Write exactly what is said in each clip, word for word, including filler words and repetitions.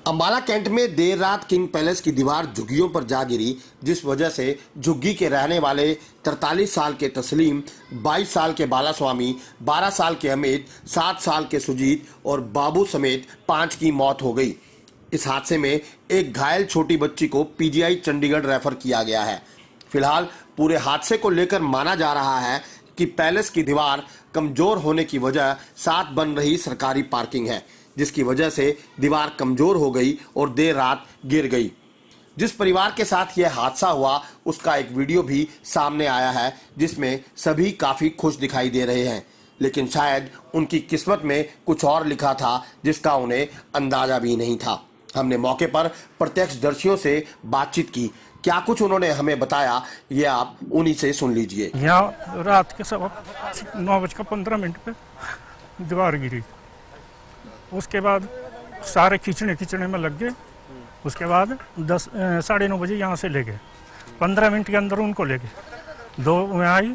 Ambala cantt में देर रात king palace की दीवार झुग्गियों पर जा गिरी, जिस वजह से झुग्गी के रहने वाले तैंतालीस साल के तस्लीम, बाईस साल के बालास्वामी, बारह साल के अमित, सात साल के सुजीत और बाबू समेत पांच की मौत हो गई। इस हादसे में एक घायल छोटी बच्ची को पीजीआई चंडीगढ़ रेफर किया गया है। फिलहाल पूरे हादसे को लेकर माना जा रहा है कि पैलेस की दीवार कमजोर होने की वजह साथ बन रही सरकारी पार्किंग है, जिसकी वजह से दीवार कमजोर हो गई और देर रात गिर गई। जिस परिवार के साथ यह हादसा हुआ उसका एक वीडियो भी सामने आया है, जिसमें सभी काफी खुश दिखाई दे रहे हैं, लेकिन शायद उनकी किस्मत में कुछ और लिखा था जिसका उन्हें अंदाजा भी नहीं था। हमने मौके पर प्रत्यक्षदर्शियों से बातचीत की, क्या कुछ उन्होंने हमें बताया ये आप उन्हीं से सुन लीजिए। यहाँ रात के सब नौ बजकर पंद्रह मिनट पे दीवार गिरी। उसके बाद सारे खींचने खींचने में लग गए। उसके बाद दस साढ़े नौ बजे यहाँ से ले गए। पंद्रह मिनट के अंदर उनको ले गए। दो में आई,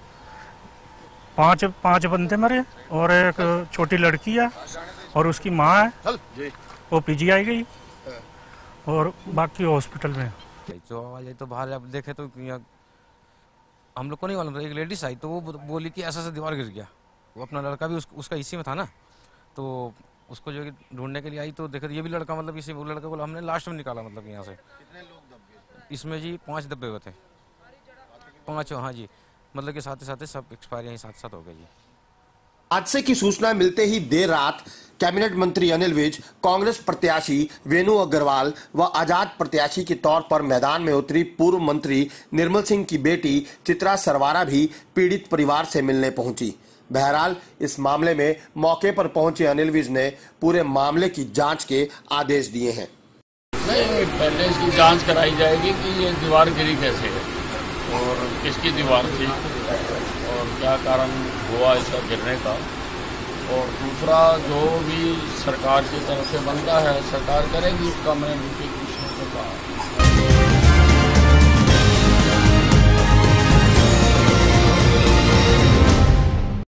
पांच पांच बंदे मरे और एक छोटी लड़की है और उसकी माँ है, वो पीजीआई गई और बाकी हॉस्पिटल में। जो आवाज आई तो बाहर आप देखे तो हम लोग को नहीं मालूम था। एक लेडीज आई तो वो बोली कि ऐसा ऐसा दीवार गिर गया। वो अपना लड़का भी उस, उसका इसी में था ना, तो उसको जो ढूंढने के लिए आई तो देखा ये भी लड़का, मतलब इसी वो लड़का को हमने लास्ट में निकाला। मतलब यहाँ से कितने लोग दब गए इसमें जी? पांच दबे हुए थे, पांच। हाँ जी, मतलब के साथ ही साथ सब एक्सपायर यहीं साथ साथ हो गए जी। हादसे की सूचना मिलते ही देर रात कैबिनेट मंत्री अनिल विज, कांग्रेस प्रत्याशी वेणु अग्रवाल व आजाद प्रत्याशी के तौर पर मैदान में उतरी पूर्व मंत्री निर्मल सिंह की बेटी चित्रा सरवारा भी पीड़ित परिवार से मिलने पहुंची। बहरहाल इस मामले में मौके पर पहुंचे अनिल विज ने पूरे मामले की जांच के आदेश दिए हैं। नहीं, पहले इसकी जांच कराई जाएगी कि ये दीवार गिरी कैसे है और किसकी दीवार थी और क्या कारण हुआ इसका गिरने का, और दूसरा जो भी सरकार की तरफ से बनता है सरकार करेगी उसका। मैंने ड्यूटी पूछने को कहा।